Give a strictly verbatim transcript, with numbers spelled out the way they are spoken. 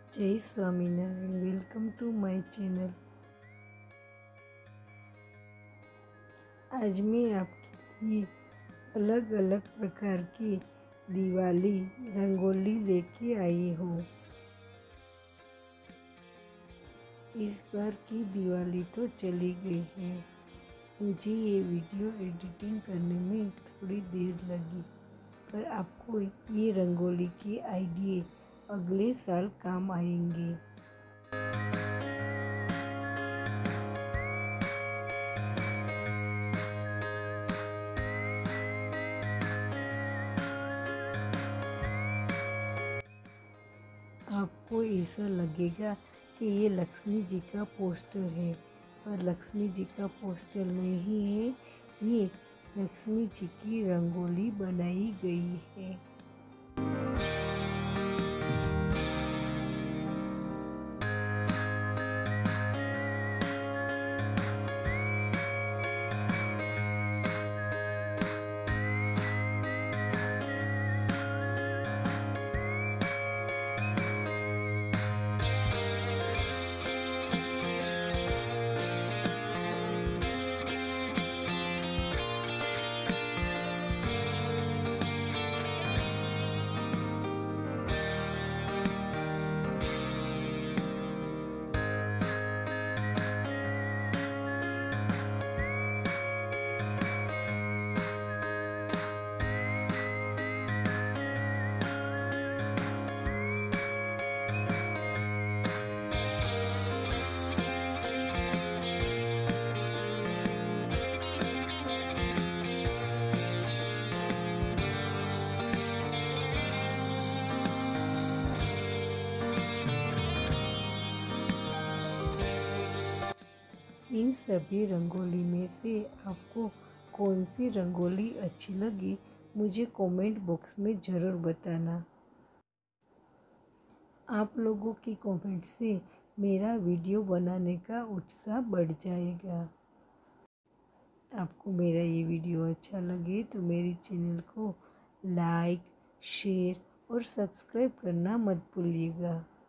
जय Swaminarayan. Welcome to my channel. आज मैं आपके लिए अलग अलग प्रकार की दिवाली रंगोली लेके आई हूँ। इस बार की दिवाली तो चली गई है। मुझे ये वीडियो एडिटिंग करने में थोड़ी देर लगी, पर आपको ये रंगोली के आइडिया अगले साल काम आएंगे। आपको ऐसा लगेगा कि ये लक्ष्मी जी का पोस्टर है, पर लक्ष्मी जी का पोस्टर नहीं है, ये लक्ष्मी जी की रंगोली बनाई गई है। इन सभी रंगोली में से आपको कौन सी रंगोली अच्छी लगी, मुझे कमेंट बॉक्स में ज़रूर बताना। आप लोगों की कमेंट से मेरा वीडियो बनाने का उत्साह बढ़ जाएगा। आपको मेरा ये वीडियो अच्छा लगे तो मेरे चैनल को लाइक, शेयर और सब्सक्राइब करना मत भूलिएगा।